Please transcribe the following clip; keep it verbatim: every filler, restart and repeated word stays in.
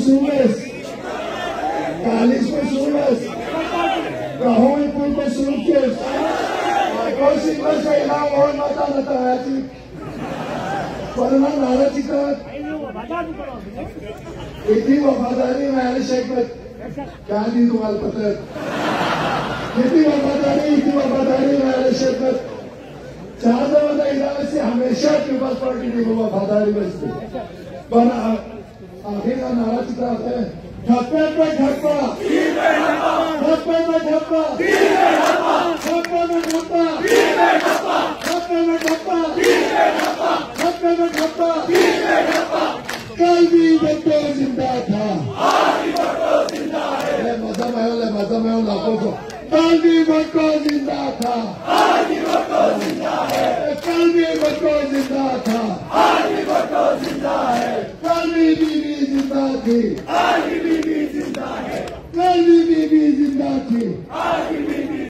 subes, Calis por subes, Rahul por subes, Kosik पर से इलाम और मता मता है जी, वरना नारा चिता, इतनी वफादारी में आले शेख में क्या दी तुम्हारे पत्र, इतनी वफादारी इतनी वफादारी में आले शेख में चार दफा इलाके से हमेशा पीपल्स पार्टी की वफादारी बचती, पर आखिर का नारा चिता है ठप्पे पे ठप्पा, ठप्पे पे ठप्पा, ठप्पे पे ठप्पा, ठप्पे में ठप्पा, ठप्पे में ठप्पा, कल भी भट्टो जिंदा था, मजा में हो मजा में हो लाखों को, कल भी भट्टो जिंदा था, कल भी भट्टो जिंदा था, कल भी बीवी जिंदा थी, कल भी बीवी जिंदा थी,